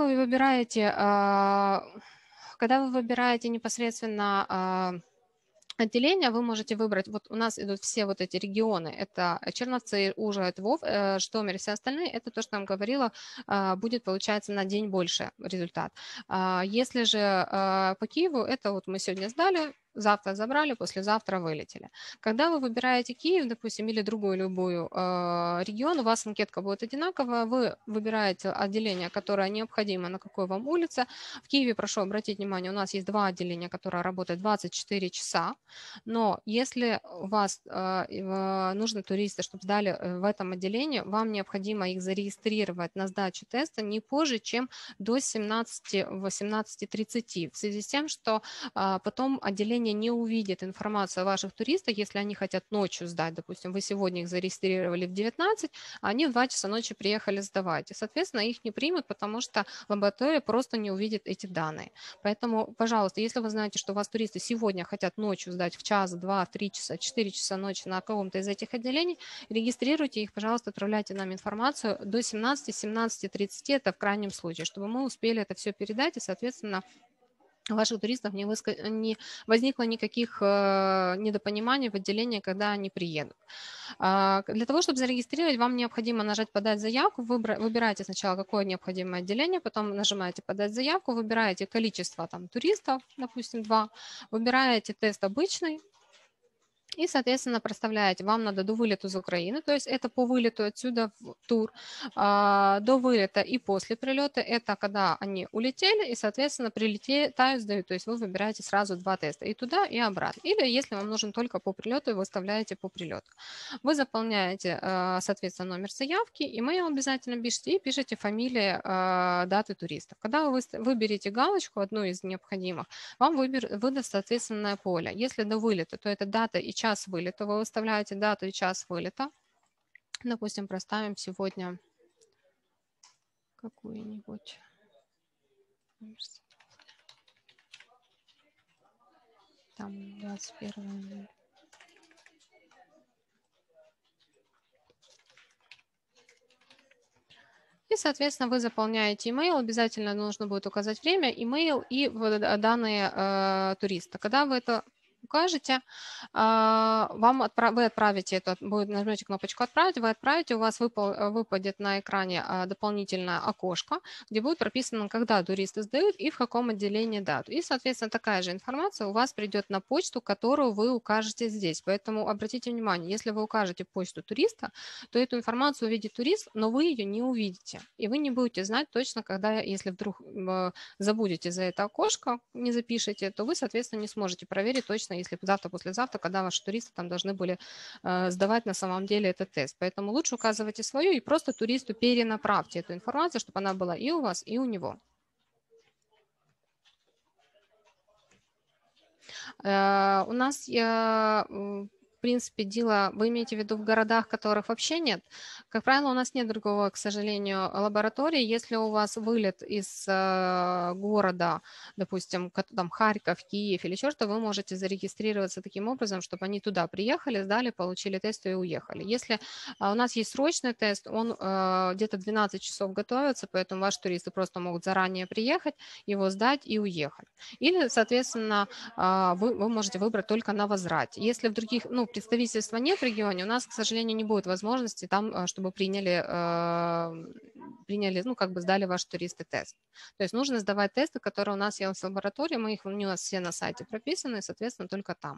вы выбираете непосредственно отделения, вы можете выбрать, вот у нас идут все вот эти регионы, это Черновцы, Ужгород, Житомир и все остальные, это то, что я вам говорила, будет, получается, на день больше результат. Если же по Киеву, это вот мы сегодня сдали, завтра забрали, послезавтра вылетели. Когда вы выбираете Киев, допустим, или другую любую регион, у вас анкетка будет одинаковая, вы выбираете отделение, которое необходимо, на какой вам улице. В Киеве, прошу обратить внимание, у нас есть 2 отделения, которые работают 24 часа, но если у вас нужны туристы, чтобы сдали в этом отделении, вам необходимо их зарегистрировать на сдачу теста не позже, чем до 18:30, в связи с тем, что потом отделение не увидит информацию о ваших туристах, если они хотят ночью сдать. Допустим, вы сегодня их зарегистрировали в 19, а они в 2 часа ночи приехали сдавать. И, соответственно, их не примут, потому что лаборатория просто не увидит эти данные. Поэтому, пожалуйста, если вы знаете, что у вас туристы сегодня хотят ночью сдать в час, 2, 3 часа, 4 часа ночи на каком-то из этих отделений, регистрируйте их, пожалуйста, отправляйте нам информацию до 17-17:30, это в крайнем случае, чтобы мы успели это все передать и, соответственно, у ваших туристов не возникло никаких недопониманий в отделении, когда они приедут. Для того, чтобы зарегистрировать, вам необходимо нажать «Подать заявку». Выбираете сначала, какое необходимое отделение, потом нажимаете «Подать заявку», выбираете количество там, туристов, допустим, 2, выбираете тест обычный, и, соответственно, проставляете, вам надо до вылета из Украины, то есть это по вылету отсюда в тур, до вылета и после прилета, это когда они улетели и, соответственно, прилетают, сдают, то есть вы выбираете сразу 2 теста, и туда, и обратно. Или если вам нужен только по прилету, вы выставляете по прилету. Вы заполняете, соответственно, номер заявки, имейл обязательно пишите и пишите фамилии, даты туристов. Когда вы выберете галочку, одну из необходимых, вам выдаст соответственное поле. Если до вылета, то это дата и час вылета. Вы выставляете дату и час вылета. Допустим, проставим сегодня какую-нибудь. Там 21. И, соответственно, вы заполняете email, обязательно нужно будет указать время, email и данные туриста. Когда вы это укажете, вы отправите это, нажмете кнопочку «Отправить», вы отправите, у вас выпадет на экране дополнительное окошко, где будет прописано, когда туристы сдают и в каком отделении дату. И, соответственно, такая же информация у вас придет на почту, которую вы укажете здесь. Поэтому обратите внимание, если вы укажете почту туриста, то эту информацию увидит турист, но вы ее не увидите. И вы не будете знать точно, когда, если вдруг забудете за это окошко, не запишете, то вы, соответственно, не сможете проверить точно, если завтра, послезавтра, когда ваши туристы там должны были сдавать на самом деле этот тест. Поэтому лучше указывайте свою и просто туристу перенаправьте эту информацию, чтобы она была и у вас, и у него. У нас, в принципе, дело, вы имеете в виду в городах, которых вообще нет? Как правило, у нас нет другого, к сожалению, лаборатории. Если у вас вылет из города, допустим, там Харьков, Киев или еще что, вы можете зарегистрироваться таким образом, чтобы они туда приехали, сдали, получили тест и уехали. Если у нас есть срочный тест, он где-то 12 часов готовится, поэтому ваши туристы просто могут заранее приехать, его сдать и уехать. Или, соответственно, вы можете выбрать только на возврате. Если в других, представительства нет в регионе, у нас, к сожалению, не будет возможности там, чтобы приняли, сдали ваши туристы тест. То есть нужно сдавать тесты, которые у нас есть в лаборатории, у нас все на сайте прописаны, соответственно, только там.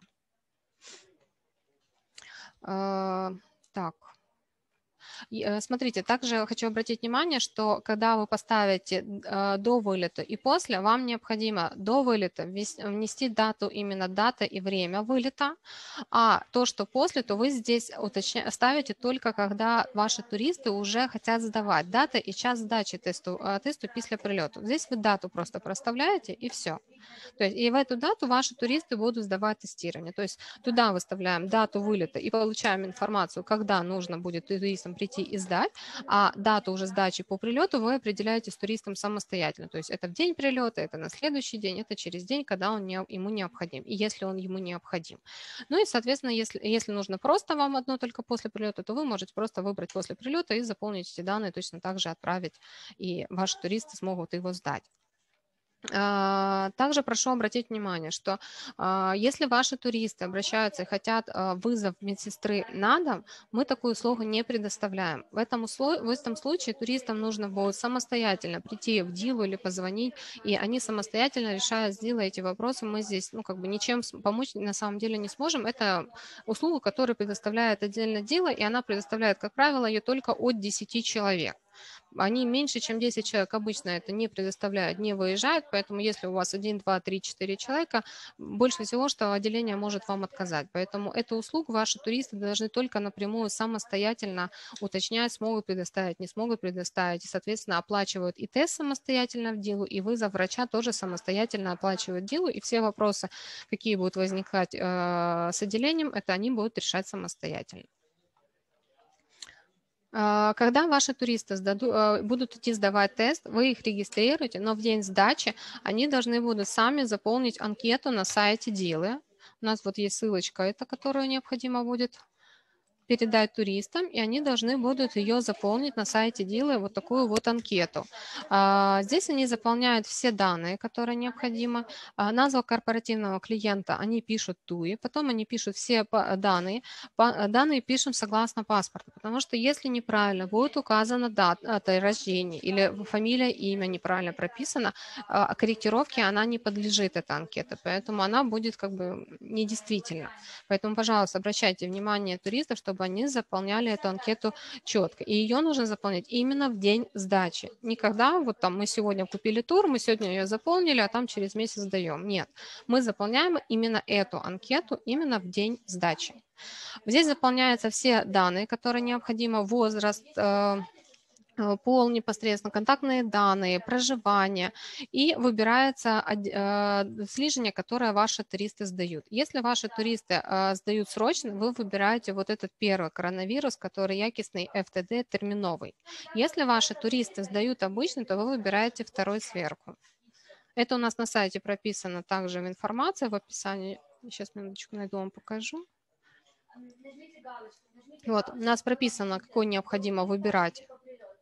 Так. Смотрите, также хочу обратить внимание, что когда вы поставите до вылета и после, вам необходимо до вылета внести дату, именно дата и время вылета, а то, что после, то вы здесь ставите только, когда ваши туристы уже хотят сдавать. Дата и час сдачи тесту после прилета. Здесь вы дату просто проставляете и все. То есть и в эту дату ваши туристы будут сдавать тестирование. То есть туда выставляем дату вылета и получаем информацию, когда нужно будет туристам прийти и сдать, а дату уже сдачи по прилету вы определяете с туристом самостоятельно. То есть это в день прилета, это на следующий день, это через день, когда он ему необходим, и если он ему необходим. Ну и, соответственно, если нужно просто вам одно только после прилета, то вы можете просто выбрать после прилета и заполнить эти данные, точно так же отправить, и ваши туристы смогут его сдать. Также прошу обратить внимание, что если ваши туристы обращаются и хотят вызов медсестры на дом, мы такую услугу не предоставляем. В этом случае туристам нужно будет самостоятельно прийти в ДИЛу или позвонить, и они самостоятельно решают, сделать эти вопросы. Мы здесь ничем помочь на самом деле не сможем. Это услуга, которую предоставляет отдельно ДИЛа, и она предоставляет, как правило, ее только от 10 человек. Они меньше, чем 10 человек обычно это не предоставляют, не выезжают, поэтому если у вас 1, 2, 3, 4 человека, больше всего, что отделение может вам отказать. Поэтому эту услугу ваши туристы должны только напрямую самостоятельно уточнять, смогут предоставить, не смогут предоставить, и, соответственно, оплачивают и тест самостоятельно в ДИЛу, и вызов врача тоже самостоятельно оплачивают ДИЛу, и все вопросы, какие будут возникать с отделением, это они будут решать самостоятельно. Когда ваши туристы будут идти сдавать тест, вы их регистрируете, но в день сдачи они должны будут сами заполнить анкету на сайте ДИЛы. У нас вот есть ссылочка, которую необходимо будет передать туристам, и они должны будут ее заполнить на сайте ДИЛы, вот такую вот анкету. Здесь они заполняют все данные, которые необходимы. Назву корпоративного клиента они пишут ТУИ, потом они пишут все данные. Данные пишем согласно паспорту, потому что если неправильно будет указана дата рождения или фамилия, имя неправильно прописано, корректировке она не подлежит, эта анкета, поэтому она будет недействительна. Поэтому, пожалуйста, обращайте внимание туристов, чтобы они заполняли эту анкету четко. И ее нужно заполнять именно в день сдачи. Никогда мы сегодня купили тур, мы сегодня ее заполнили, а там через месяц сдаем. Нет, мы заполняем именно эту анкету именно в день сдачи. Здесь заполняются все данные, которые необходимы, возраст, пол непосредственно, контактные данные, проживание, и выбирается дослідження, которое ваши туристы сдают. Если ваши туристы сдают срочно, вы выбираете вот этот первый коронавирус, который якостный ФТД терминовый. Если ваши туристы сдают обычно, то вы выбираете второй сверху. Это у нас на сайте прописано также в информации, в описании. Сейчас минуточку найду, вам покажу. Вот, у нас прописано, какой необходимо выбирать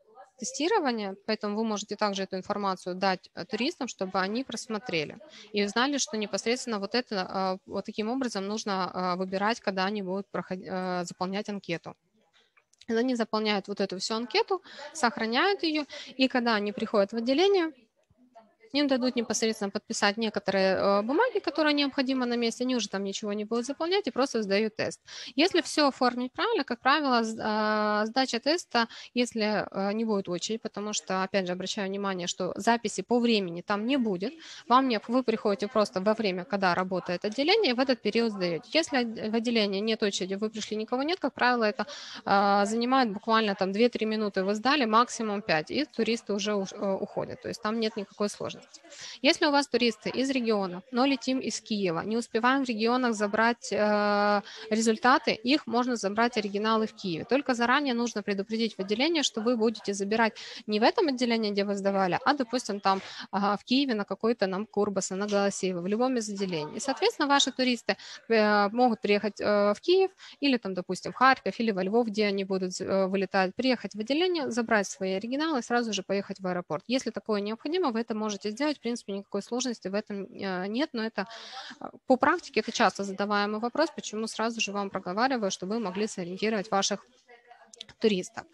тестирования, поэтому вы можете также эту информацию дать туристам, чтобы они просмотрели и узнали, что непосредственно вот это, вот таким образом нужно выбирать, когда они будут заполнять анкету. Они заполняют вот эту всю анкету, сохраняют ее, и когда они приходят в отделение, им дадут непосредственно подписать некоторые бумаги, которые необходимы на месте, они уже там ничего не будут заполнять и просто сдают тест. Если все оформить правильно, как правило, сдача теста, если не будет очередь, потому что, опять же, обращаю внимание, что записи по времени там не будет, вы приходите просто во время, когда работает отделение, и в этот период сдаете. Если в отделении нет очереди, вы пришли, никого нет, как правило, это занимает буквально там 2-3 минуты, вы сдали, максимум 5, и туристы уже уходят, то есть там нет никакой сложности. Если у вас туристы из регионов, но летим из Киева, не успеваем в регионах забрать результаты, их можно забрать оригиналы в Киеве. Только заранее нужно предупредить в отделении, что вы будете забирать не в этом отделении, где вы сдавали, а, допустим, там в Киеве на какой-то нам Курбаса, на Голосеево, в любом из отделений. И, соответственно, ваши туристы могут приехать в Киев или, там, допустим, в Харьков или во Львов, где они будут вылетать, приехать в отделение, забрать свои оригиналы и сразу же поехать в аэропорт. Если такое необходимо, вы это можете сделать. В принципе, никакой сложности в этом нет, но это по практике это часто задаваемый вопрос, почему сразу же вам проговариваю, чтобы вы могли сориентировать ваших туристов.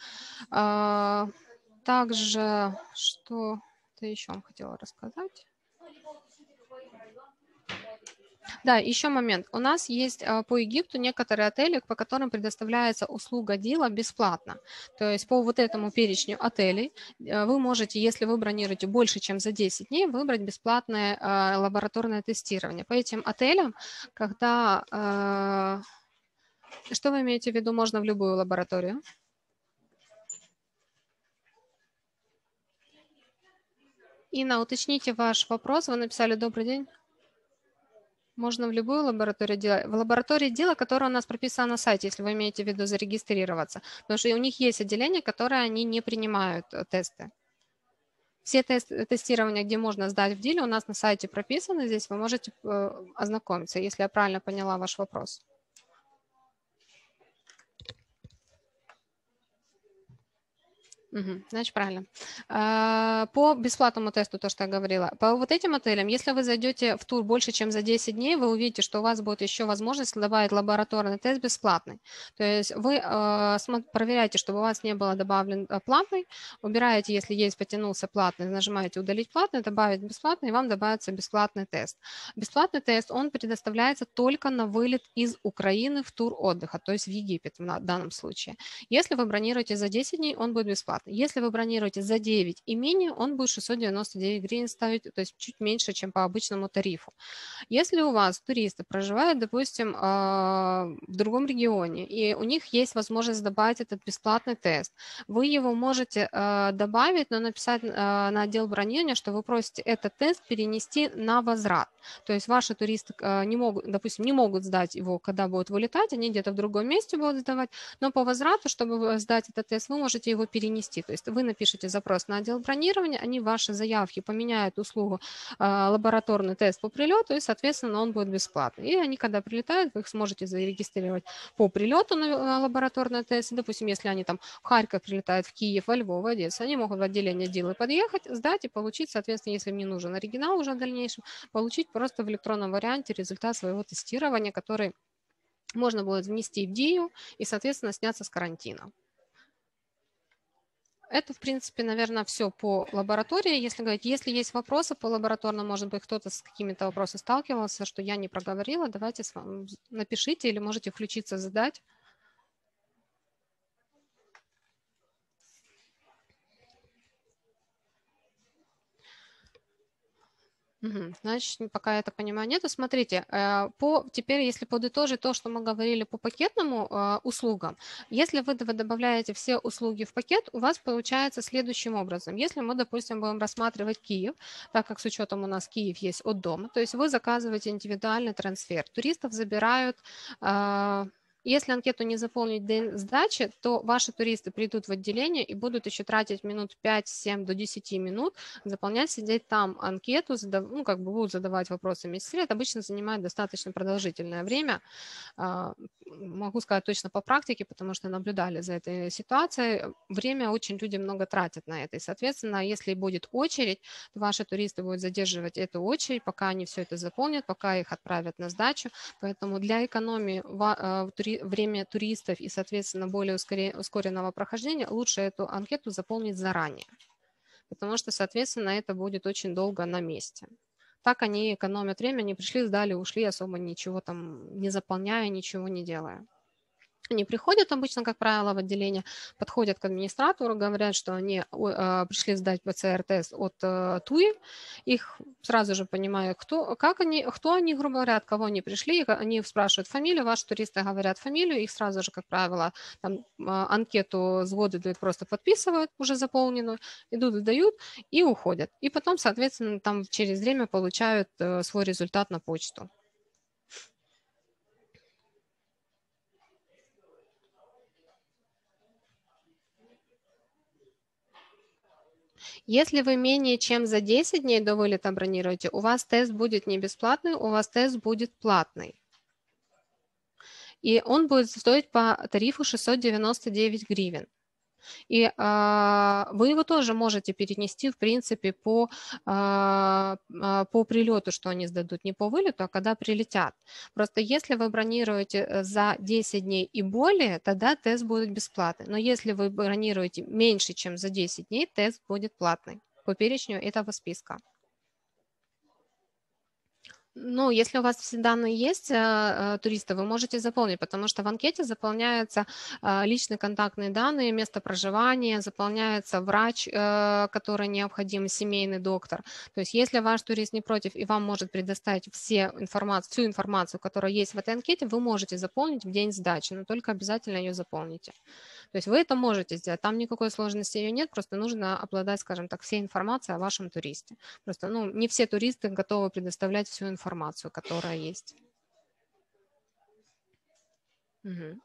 Также, что-то еще вам хотела рассказать. Да, еще момент. У нас есть по Египту некоторые отели, по которым предоставляется услуга дила бесплатно. То есть по вот этому перечню отелей вы можете, если вы бронируете больше, чем за 10 дней, выбрать бесплатное лабораторное тестирование. По этим отелям, когда... Что вы имеете в виду, можно в любую лабораторию? Инна, уточните ваш вопрос. Вы написали «Добрый день». Можно в любую лабораторию делать. В лаборатории дела, которая у нас прописана на сайте, если вы имеете в виду зарегистрироваться. Потому что у них есть отделение, которое они не принимают тесты. Все тестирования, где можно сдать в деле, у нас на сайте прописаны. Здесь вы можете ознакомиться, если я правильно поняла ваш вопрос. Значит, правильно. По бесплатному тесту, то, что я говорила, по вот этим отелям, если вы зайдете в тур больше, чем за 10 дней, вы увидите, что у вас будет еще возможность добавить лабораторный тест бесплатный. То есть вы проверяете, чтобы у вас не было добавлен платный, убираете, если есть, потянулся платный, нажимаете «Удалить платный», добавить бесплатный, и вам добавится бесплатный тест. Бесплатный тест, он предоставляется только на вылет из Украины в тур отдыха, то есть в Египет в данном случае. Если вы бронируете за 10 дней, он будет бесплатный. Если вы бронируете за 9 и менее, он будет 699 гривен ставить, то есть чуть меньше, чем по обычному тарифу. Если у вас туристы проживают, допустим, в другом регионе, и у них есть возможность добавить этот бесплатный тест, вы его можете добавить, но написать на отдел бронирования, что вы просите этот тест перенести на возврат. То есть ваши туристы не могут, допустим, не могут сдать его, когда будут вылетать, они где-то в другом месте будут сдавать, но по возврату, чтобы сдать этот тест, вы можете его перенести. То есть вы напишите запрос на отдел бронирования, они ваши заявки поменяют услугу лабораторный тест по прилету, и, соответственно, он будет бесплатный. И они, когда прилетают, вы их сможете зарегистрировать по прилету на лабораторный тест. Допустим, если они там в Харьков прилетают, в Киев, во Львов, в Одессу, они могут в отделение дела подъехать, сдать и получить, соответственно, если им не нужен оригинал уже в дальнейшем, получить просто в электронном варианте результат своего тестирования, который можно будет внести в ДИЮ и, соответственно, сняться с карантина. Это, в принципе, наверное, все по лаборатории. Если говорить, если есть вопросы по лабораторным, может быть, кто-то с какими-то вопросами сталкивался, что я не проговорила, давайте напишите или можете включиться, задать. Значит, пока я так понимаю, нету. Смотрите, теперь, если подытожить то, что мы говорили по пакетному услугам, если вы добавляете все услуги в пакет, у вас получается следующим образом. Если мы, допустим, будем рассматривать Киев, так как с учетом у нас Киев есть от дома, то есть вы заказываете индивидуальный трансфер. Туристов забирают Если анкету не заполнить в день сдачи, то ваши туристы придут в отделение и будут еще тратить минут 5-7 до 10 минут, заполнять, сидеть там анкету, ну, как бы будут задавать вопросы медсестре. Это обычно занимает достаточно продолжительное время. Могу сказать точно по практике, потому что наблюдали за этой ситуацией. Время очень люди много тратят на это. И, соответственно, если будет очередь, то ваши туристы будут задерживать эту очередь, пока они все это заполнят, пока их отправят на сдачу. Поэтому для экономии время туристов и, соответственно, более ускоренного прохождения лучше эту анкету заполнить заранее, потому что, соответственно, это будет очень долго на месте. Так они экономят время, они пришли, сдали, ушли, особо ничего там не заполняя, ничего не делая. Они приходят обычно, как правило, в отделение, подходят к администратору, говорят, что они пришли сдать ПЦР-тест от ТУИ. Их сразу же понимают, кто они, грубо говоря, от кого они пришли. Они спрашивают фамилию, ваши туристы говорят фамилию, их сразу же, как правило, там, анкету с дают, просто подписывают, уже заполненную, идут, сдают и уходят. И потом, соответственно, там через время получают свой результат на почту. Если вы менее чем за 10 дней до вылета бронируете, у вас тест будет не бесплатный, у вас тест будет платный. И он будет стоить по тарифу 699 гривен. И вы его тоже можете перенести, в принципе, по прилету, что они сдадут, не по вылету, а когда прилетят. Просто если вы бронируете за 10 дней и более, тогда тест будет бесплатный. Но если вы бронируете меньше, чем за 10 дней, тест будет платный по перечню этого списка. Ну, если у вас все данные есть, туриста, вы можете заполнить, потому что в анкете заполняются личные контактные данные, место проживания, заполняется врач, который необходим, семейный доктор. То есть если ваш турист не против и вам может предоставить всю информацию, которая есть в этой анкете, вы можете заполнить в день сдачи, но только обязательно ее заполните. То есть вы это можете сделать, там никакой сложности ее нет, просто нужно обладать, скажем так, всей информацией о вашем туристе. Просто не все туристы готовы предоставлять всю информацию, которая есть. Мгм.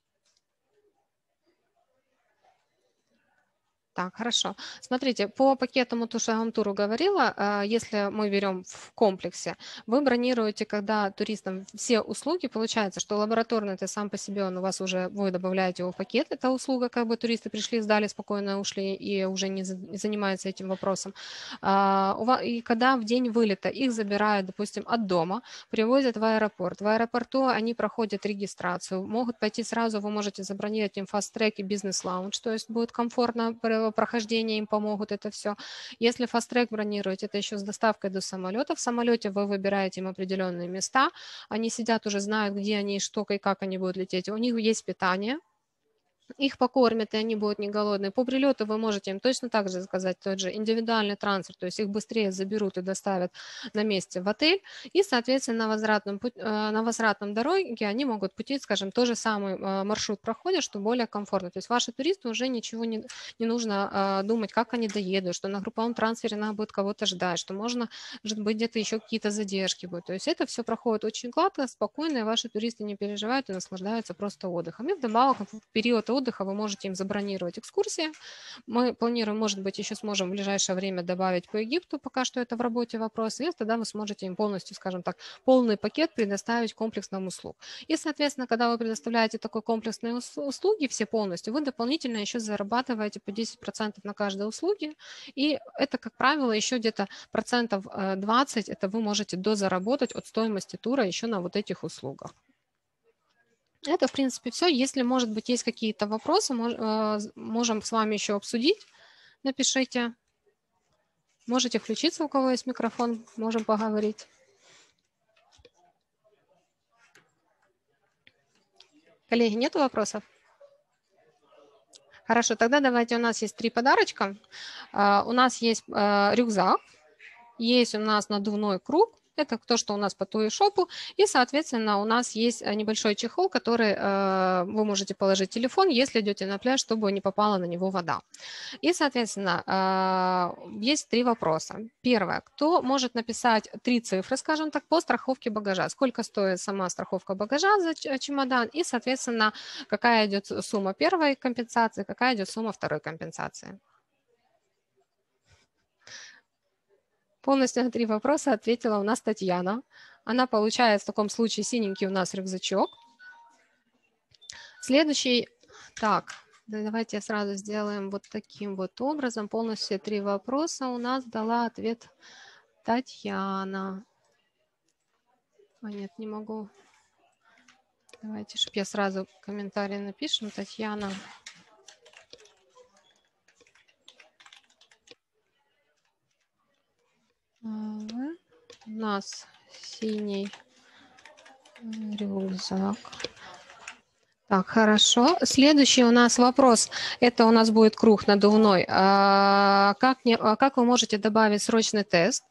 Так, хорошо. Смотрите, по пакетному, то, что я вам туру говорила, если мы берем в комплексе, вы бронируете, когда туристам все услуги, получается, что лабораторный это сам по себе, он у вас уже, вы добавляете его в пакет, это услуга, как бы туристы пришли, сдали, спокойно ушли и уже не занимаются этим вопросом. И когда в день вылета их забирают, допустим, от дома, привозят в аэропорт. В аэропорту они проходят регистрацию, могут пойти сразу, вы можете забронировать им фаст-трек и бизнес-лаунж, то есть будет комфортно прохождения, им помогут это все. Если фаст-трек бронировать, это еще с доставкой до самолета. В самолете вы выбираете им определенные места, они сидят, уже знают, где они, что и как они будут лететь. У них есть питание, их покормят, и они будут не голодные. По прилету вы можете им точно так же заказать тот же индивидуальный трансфер, то есть их быстрее заберут и доставят на месте в отель, и, соответственно, на возвратном дороге они могут пути, скажем, тот же самый маршрут проходят, что более комфортно. То есть ваши туристы уже ничего не нужно думать, как они доедут, что на групповом трансфере надо будет кого-то ждать, что может быть, где-то еще какие-то задержки будут. То есть это все проходит очень гладко, спокойно, и ваши туристы не переживают и наслаждаются просто отдыхом. И вдобавок в период отдыха вы можете им забронировать экскурсии. Мы планируем, может быть, еще сможем в ближайшее время добавить по Египту, пока что это в работе вопрос, и тогда вы сможете им полностью, скажем так, полный пакет предоставить комплексным услуг. И, соответственно, когда вы предоставляете такой комплексные услуги все полностью, вы дополнительно еще зарабатываете по 10% на каждой услуге, и это, как правило, еще где-то процентов 20 это вы можете дозаработать от стоимости тура еще на вот этих услугах. Это, в принципе, все. Если, может быть, есть какие-то вопросы, можем с вами еще обсудить. Напишите. Можете включиться, у кого есть микрофон, можем поговорить. Коллеги, нет вопросов? Хорошо, тогда давайте, у нас есть 3 подарочка. У нас есть рюкзак, есть у нас надувной круг Это то, что у нас по TUI-шопу. И, соответственно, у нас есть небольшой чехол, который вы можете положить телефон, если идете на пляж, чтобы не попала на него вода. И, соответственно, есть 3 вопроса. Первое. Кто может написать 3 цифры, скажем так, по страховке багажа? Сколько стоит сама страховка багажа за чемодан? И, соответственно, какая идет сумма первой компенсации, какая идет сумма второй компенсации? Полностью на 3 вопроса ответила у нас Татьяна. Она получает в таком случае синенький у нас рюкзачок. Следующий. Так, давайте сразу сделаем вот таким вот образом. Полностью 3 вопроса у нас дала ответ Татьяна. Нет, не могу. Давайте, чтобы я сразу комментарий напишем. Татьяна. У нас синий рюкзак. Так, хорошо. Следующий у нас вопрос. Это у нас будет круг надувной. Как вы можете добавить срочный тест?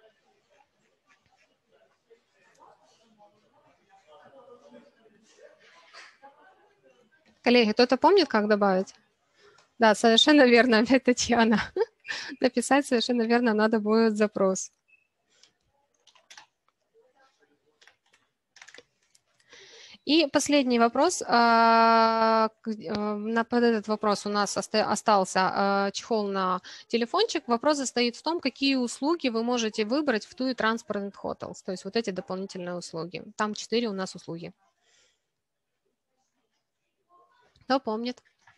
Коллеги, кто-то помнит, как добавить? Да, совершенно верно, опять Татьяна. Написать совершенно верно надо будет запрос. И последний вопрос. Под этот вопрос у нас остался чехол на телефончик. Вопрос состоит в том, какие услуги вы можете выбрать в TUI Transport Hotels, то есть вот эти дополнительные услуги. Там 4 у нас услуги. Кто помнит?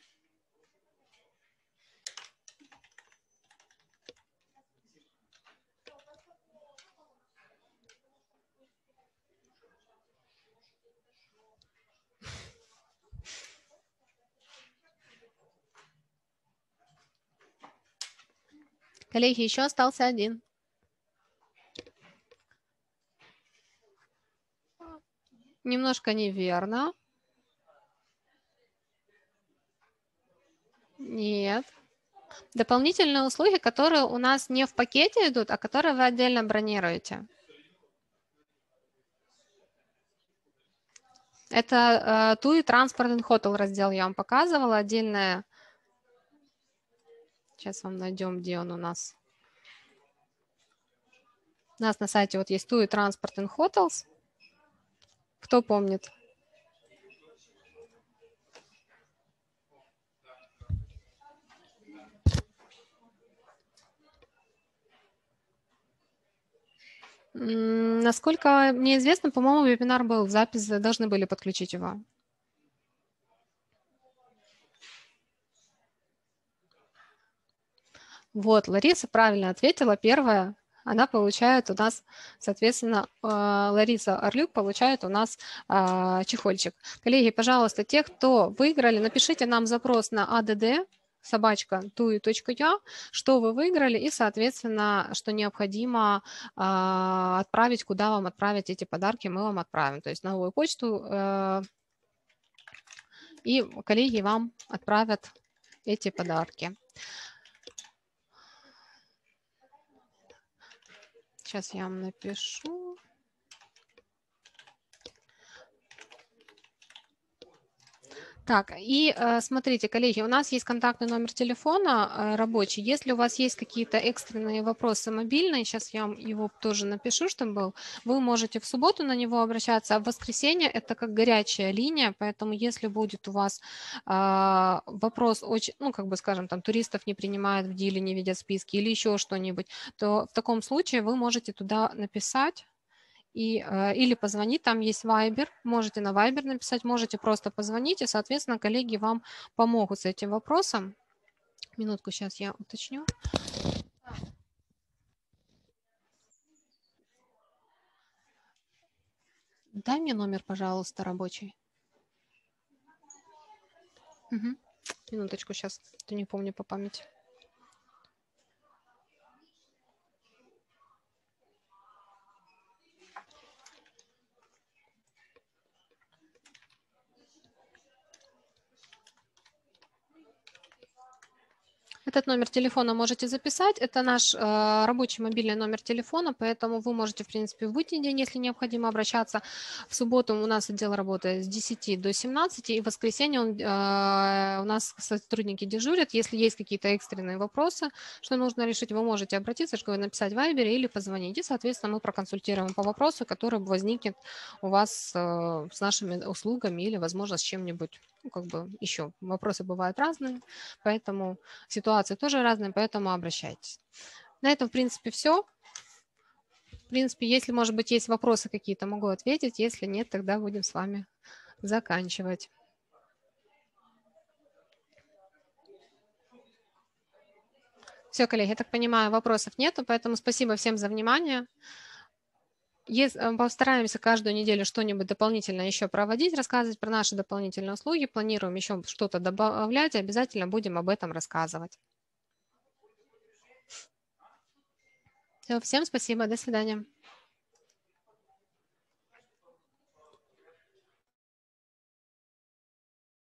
Коллеги, еще остался один. Немножко неверно. Нет. Дополнительные услуги, которые у нас не в пакете идут, а которые вы отдельно бронируете. Это TUI Transport Hotel раздел я вам показывала, отдельная. Сейчас вам найдем, где он у нас. У нас на сайте вот есть TUI Transport Hotels. Кто помнит? Насколько мне известно, по-моему, вебинар был, запись, должны были подключить его. Вот, Лариса правильно ответила. Первая, она получает у нас, соответственно, Лариса Орлюк получает у нас чехольчик. Коллеги, пожалуйста, те, кто выиграли, напишите нам запрос на add tui.ua, что вы выиграли и, соответственно, что необходимо отправить, куда вам отправить эти подарки, мы вам отправим. То есть на новую почту, и коллеги вам отправят эти подарки. Сейчас я вам напишу. Так, и смотрите, коллеги, у нас есть контактный номер телефона рабочий. Если у вас есть какие-то экстренные вопросы мобильные, сейчас я вам его тоже напишу, чтобы был, вы можете в субботу на него обращаться, а в воскресенье это как горячая линия, поэтому если будет у вас вопрос очень, ну, как бы, скажем, там, туристов не принимают в диле, не видят списки или еще что-нибудь, то в таком случае вы можете туда написать. Или позвонить, там есть Viber, можете на Viber написать, можете просто позвонить, и, соответственно, коллеги вам помогут с этим вопросом. Минутку, сейчас я уточню. Дай мне номер, пожалуйста, рабочий. Угу. Минуточку, сейчас, не помню по памяти. Это этот номер телефона можете записать. Это наш рабочий мобильный номер телефона, поэтому вы можете, в принципе, в будний день, если необходимо, обращаться. В субботу у нас отдел работает с 10 до 17, и в воскресенье у нас сотрудники дежурят. Если есть какие-то экстренные вопросы, что нужно решить, вы можете обратиться, написать в Viber или позвонить. И, соответственно, мы проконсультируем по вопросу, который возникнет у вас с нашими услугами или, возможно, с чем-нибудь. Еще вопросы бывают разные, поэтому ситуации тоже разные, поэтому обращайтесь. На этом, в принципе, все. В принципе, если, может быть, есть вопросы какие-то, могу ответить. Если нет, тогда будем с вами заканчивать. Все, коллеги, я так понимаю, вопросов нету, поэтому спасибо всем за внимание. Постараемся каждую неделю что-нибудь дополнительно еще проводить, рассказывать про наши дополнительные услуги. Планируем еще что-то добавлять, и обязательно будем об этом рассказывать. Все, всем спасибо, до свидания.